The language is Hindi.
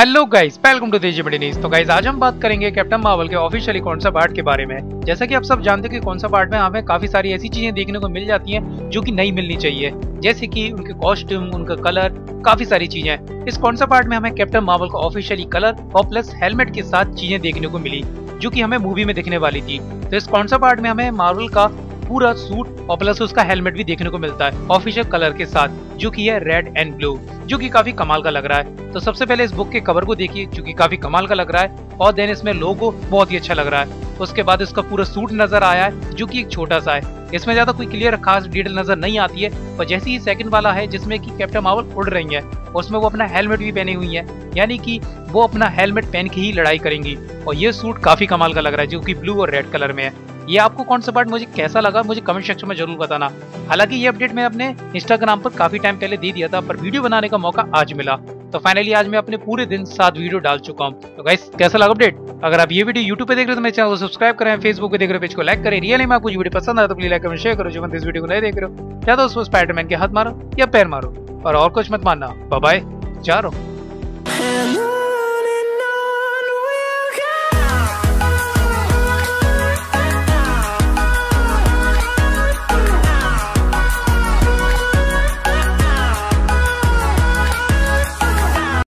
Hello guys, welcome to Teji news. तो गाइस आज हम बात करेंगे कैप्टन मार्वल के ऑफिशियली कॉन्सेप्ट आर्ट के बारे में। जैसा कि आप सब जानते हैं कि कॉन्सेप्ट आर्ट में हमें काफी सारी ऐसी चीजें देखने को मिल जाती हैं जो कि नहीं मिलनी चाहिए, जैसे कि उनके कॉस्ट्यूम, उनका कलर, काफी सारी चीजें। इस कॉन्सेप्ट आर्ट में हमें कैप्टन मार्वल का ऑफिशियली कलर और प्लस हेलमेट के साथ चीजें देखने को मिली जो कि हमें मूवी में दिखने वाली थी। तो इस कॉन्सेप्ट आर्ट में हमें मार्वल का पूरा सूट और प्लस उसका हेलमेट भी देखने को मिलता है ऑफिशियल कलर के साथ, जो कि है रेड एंड ब्लू, जो कि काफी कमाल का लग रहा है। तो सबसे पहले इस बुक के कवर को देखिए जो कि काफी कमाल का लग रहा है, और देन इसमें लोगो बहुत ही अच्छा लग रहा है। उसके बाद इसका पूरा सूट नजर आया है जो कि एक छोटा सा है, इसमें ज्यादा कोई क्लियर खास डिटेल नजर नहीं आती है। और जैसे ही सेकंड वाला है जिसमें कि कैप्टन मार्वल उड़ रही है, उसमें वो अपना हेलमेट भी पहनी हुई है, यानी कि वो अपना हेलमेट पहन के ही लड़ाई करेंगी। और ये सूट काफी कमाल का लग रहा है जो कि ब्लू और रेड कलर में है। ये आपको कौन सा पार्ट मुझे कैसा लगा मुझे कमेंट सेक्शन में जरूर बताना। हालांकि ये अपडेट मैं अपने इंस्टाग्राम पर काफी टाइम पहले दे दिया था, पर वीडियो बनाने का मौका आज मिला, तो फाइनली आज मैं अपने पूरे दिन 7 वीडियो डाल चुका हूँ। तो गाइस कैसा लगा अपडेट? अगर आप ये वीडियो यूट्यूब पे देख रहे हो तो मेरे चैनल को सब्सक्राइब करें, फेसबुक पे देख रहे हो पेज को लाइक करें। रियली में आपको वीडियो पसंद आया तो प्लीज लाइक कमेंट शेयर करो। जो बंदे इस वीडियो को नहीं देख रहे हो या तो उसको स्पाइडरमैन के हाथ मारो या पैर मारो, और कुछ मत मानना। बाय बाय, जा रहा हूँ।